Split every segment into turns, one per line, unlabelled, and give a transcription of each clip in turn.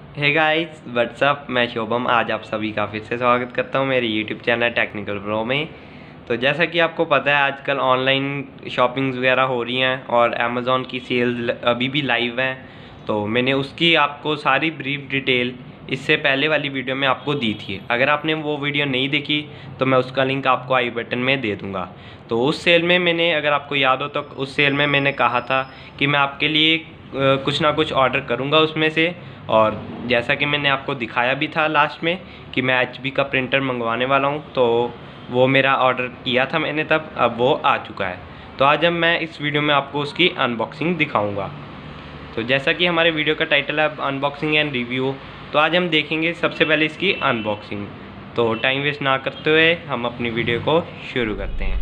Hey guys what's up, मैं शोभम। आज आप सभी का फिर से स्वागत करता हूं मेरे यूट्यूब चैनल टेक्निकल प्रो में। तो जैसा कि आपको पता है, आजकल ऑनलाइन शॉपिंग्स वगैरह हो रही हैं और अमेज़ॉन की सेल्स अभी भी लाइव हैं। तो मैंने उसकी आपको सारी ब्रीफ डिटेल इससे पहले वाली वीडियो में आपको दी थी। अगर आपने वो वीडियो नहीं देखी तो मैं उसका लिंक आपको आई बटन में दे दूँगा। तो उस सेल में मैंने, अगर आपको याद हो तो, उस सेल में मैंने कहा था कि मैं आपके लिए कुछ ना कुछ ऑर्डर करूँगा उसमें से। और जैसा कि मैंने आपको दिखाया भी था लास्ट में कि मैं HP का प्रिंटर मंगवाने वाला हूँ, तो वो मेरा ऑर्डर किया था मैंने तब, अब वो आ चुका है। तो आज अब मैं इस वीडियो में आपको उसकी अनबॉक्सिंग दिखाऊंगा। तो जैसा कि हमारे वीडियो का टाइटल है अनबॉक्सिंग एंड रिव्यू, तो आज हम देखेंगे सबसे पहले इसकी अनबॉक्सिंग। तो टाइम वेस्ट ना करते हुए हम अपनी वीडियो को शुरू करते हैं।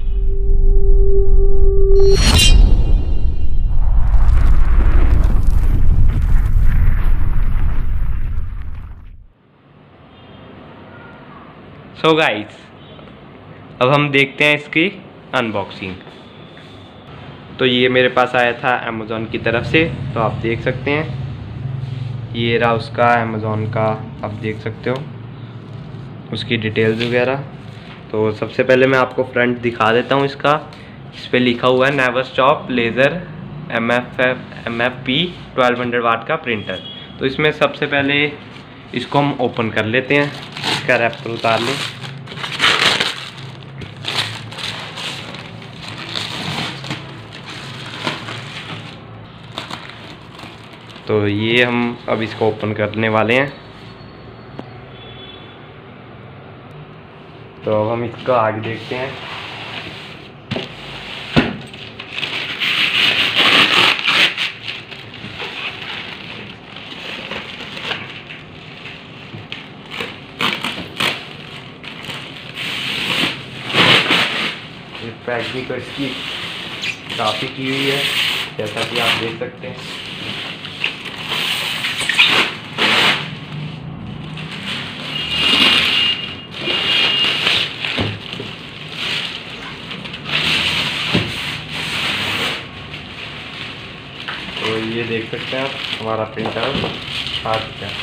सो गाइस, अब हम देखते हैं इसकी अनबॉक्सिंग। तो ये मेरे पास आया था अमेज़ॉन की तरफ से, तो आप देख सकते हैं ये रहा उसका अमेज़ॉन का, आप देख सकते हो उसकी डिटेल्स वगैरह। तो सबसे पहले मैं आपको फ्रंट दिखा देता हूँ इसका। इस पर लिखा हुआ है never stop laser MFP 1200 watt का प्रिंटर। तो इसमें सबसे पहले इसको हम ओपन कर लेते हैं, इसका रैपर उतार लें। तो ये हम अब इसको ओपन करने वाले हैं। तो अब हम इसका आगे देखते हैं। पैकिंग तो इसकी काफ़ी की हुई है, जैसा कि आप देख सकते हैं। तो ये देख सकते हैं आप, हमारा प्रिंटर आ चुका है।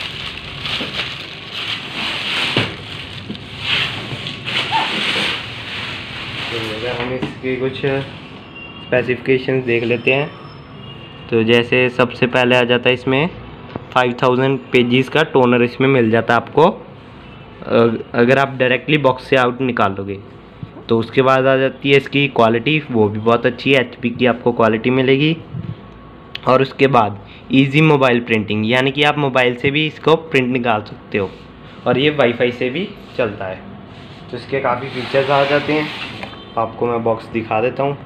तो अगर हम इसके कुछ स्पेसिफिकेशंस देख लेते हैं, तो जैसे सबसे पहले आ जाता है इसमें 5000 पेजेस का टोनर इसमें मिल जाता है आपको, अगर आप डायरेक्टली बॉक्स से आउट निकालोगे। तो उसके बाद आ जाती है इसकी क्वालिटी, वो भी बहुत अच्छी है, HP की आपको क्वालिटी मिलेगी। और उसके बाद इजी मोबाइल प्रिंटिंग, यानी कि आप मोबाइल से भी इसको प्रिंट निकाल सकते हो, और ये वाईफाई से भी चलता है। तो इसके काफ़ी फीचर्स आ जाते हैं। आपको मैं बॉक्स दिखा देता हूँ।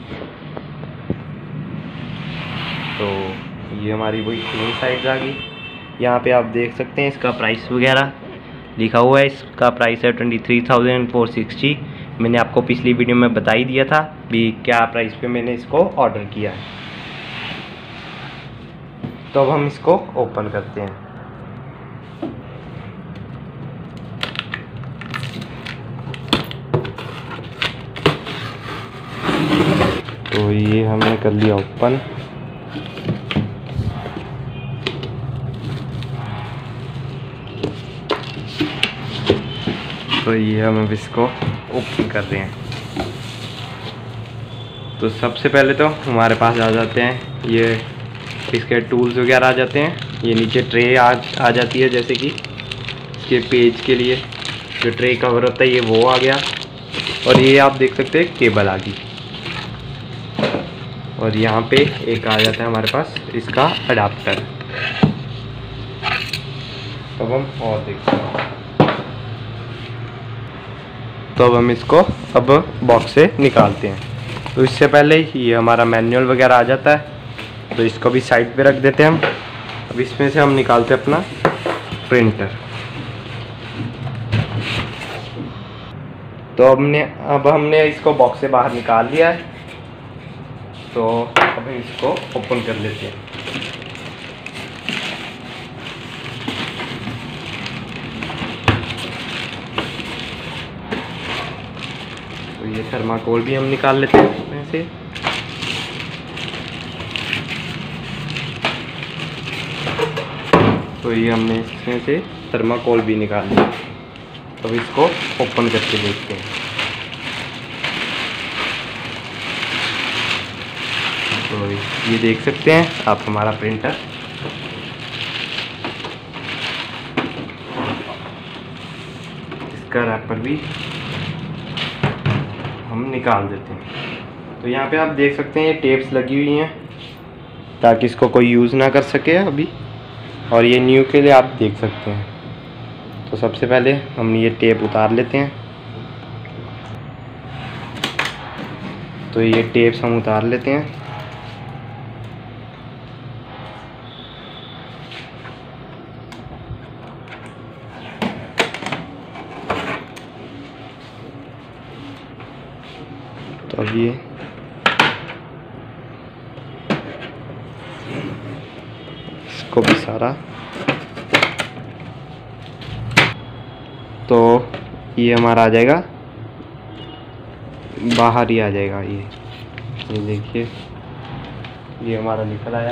तो ये हमारी वही 3 साइड्स आ गई। यहाँ पे आप देख सकते हैं इसका प्राइस वगैरह लिखा हुआ है। इसका प्राइस है 23,460। मैंने आपको पिछली वीडियो में बता ही दिया था भी क्या प्राइस पे मैंने इसको ऑर्डर किया है। तो अब हम इसको ओपन करते हैं। तो ये हमने कर लिया ओपन। तो ये हम अब इसको ओपन कर रहे हैं। तो सबसे पहले तो हमारे पास आ जाते हैं ये इसके टूल्स वगैरह आ जाते हैं। ये नीचे ट्रे आ जाती है, जैसे कि इसके पेज के लिए जो ट्रे कवर होता है ये वो आ गया। और ये आप देख सकते हैं केबल आ गई। और यहाँ पे एक आ जाता है हमारे पास इसका अडाप्टर। अब हम और देखते हैं। तो अब हम इसको अब बॉक्स से निकालते हैं। तो इससे पहले ये हमारा मैनुअल वगैरह आ जाता है, तो इसको भी साइड पे रख देते हैं हम। अब इसमें से हम निकालते हैं अपना प्रिंटर। तो अब हमने इसको बॉक्स से बाहर निकाल लिया है। तो अब हम इसको ओपन कर लेते हैं। तो ये थर्माकोल भी हम निकाल लेते हैं इसमें से। तो ये हमने इसमें से थर्माकोल भी निकाल लिया। अब इसको ओपन करके देखते हैं। तो ये देख सकते हैं आप हमारा प्रिंटर। इसका रैपर भी हम निकाल देते हैं। तो यहाँ पे आप देख सकते हैं ये टेप्स लगी हुई हैं ताकि इसको कोई यूज़ ना कर सके अभी, और ये न्यू के लिए आप देख सकते हैं। तो सबसे पहले हम ये टेप उतार लेते हैं। तो ये टेप्स हम उतार लेते हैं। तो अब ये इसको भी सारा, तो ये हमारा आ जाएगा, बाहर ही आ जाएगा। ये देखिए ये हमारा निकल आया।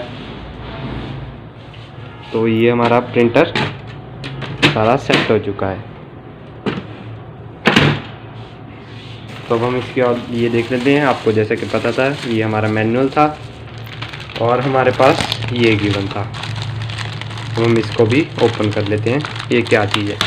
तो ये हमारा प्रिंटर सारा सेट हो चुका है। तो अब हम इसकी और ये देख लेते हैं। आपको जैसे कि पता था ये हमारा मैनुअल था और हमारे पास ये गिवन था। तो हम इसको भी ओपन कर लेते हैं, ये क्या चीज़ है।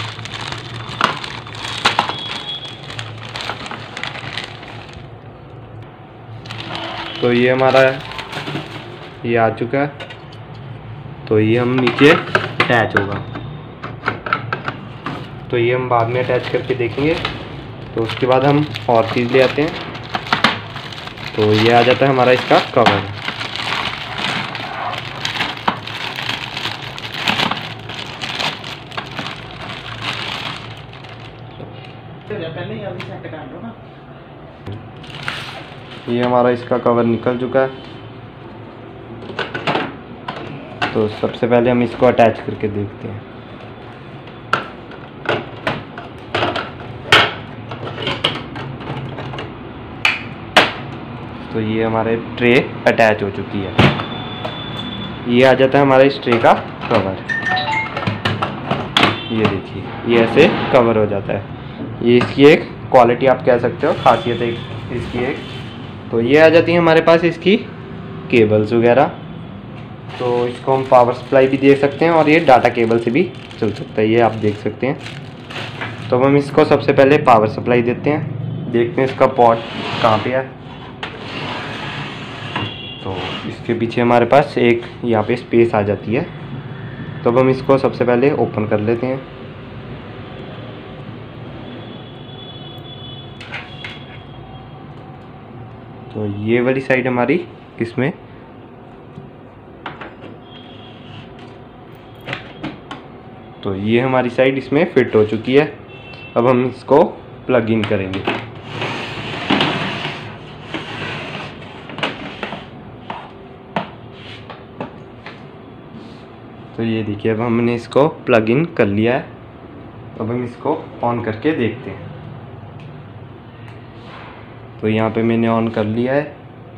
तो ये हमारा ये आ चुका है। तो ये हम नीचे अटैच होगा, तो ये हम बाद में अटैच करके देखेंगे। तो उसके बाद हम और चीज़ ले आते हैं। तो ये आ जाता है हमारा इसका कवर। ये हमारा इसका कवर निकल चुका है। तो सबसे पहले हम इसको अटैच करके देखते हैं। तो ये हमारे ट्रे अटैच हो चुकी है। ये आ जाता है हमारा इस ट्रे का कवर। ये देखिए ये ऐसे कवर हो जाता है। ये इसकी एक क्वालिटी आप कह सकते हो, खासियत है इसकी एक। तो ये आ जाती है हमारे पास इसकी केबल्स वगैरह। तो इसको हम पावर सप्लाई भी दे सकते हैं और ये डाटा केबल से भी चल सकता है, ये आप देख सकते हैं। तो हम इसको सबसे पहले पावर सप्लाई देते हैं, देखते हैं इसका पोर्ट कहाँ पे है। तो इसके पीछे हमारे पास एक यहाँ पे स्पेस आ जाती है। तो अब हम इसको सबसे पहले ओपन कर लेते हैं। तो ये वाली साइड हमारी इसमें, तो ये हमारी साइड इसमें फिट हो चुकी है। अब हम इसको प्लग इन करेंगे। तो ये देखिए अब हमने इसको प्लग इन कर लिया है। अब हम इसको ऑन करके देखते हैं। तो यहाँ पे मैंने ऑन कर लिया है।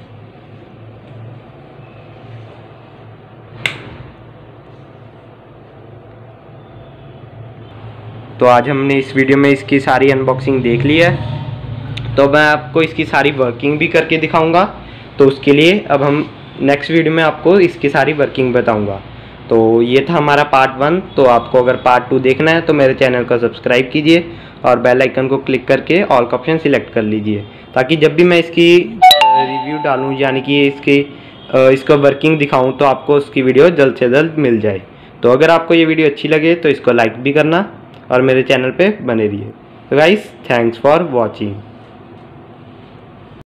तो आज हमने इस वीडियो में इसकी सारी अनबॉक्सिंग देख ली है। तो मैं आपको इसकी सारी वर्किंग भी करके दिखाऊंगा। तो उसके लिए अब हम नेक्स्ट वीडियो में आपको इसकी सारी वर्किंग बताऊंगा। तो ये था हमारा पार्ट 1। तो आपको अगर पार्ट 2 देखना है तो मेरे चैनल को सब्सक्राइब कीजिए और बेल आइकन को क्लिक करके ऑल का ऑप्शन सिलेक्ट कर लीजिए, ताकि जब भी मैं इसकी रिव्यू डालूं, यानी कि इसको वर्किंग दिखाऊं, तो आपको उसकी वीडियो जल्द से जल्द मिल जाए। तो अगर आपको ये वीडियो अच्छी लगे तो इसको लाइक भी करना और मेरे चैनल पे बने रहिए। तो गाइस, थैंक्स फॉर वॉचिंग।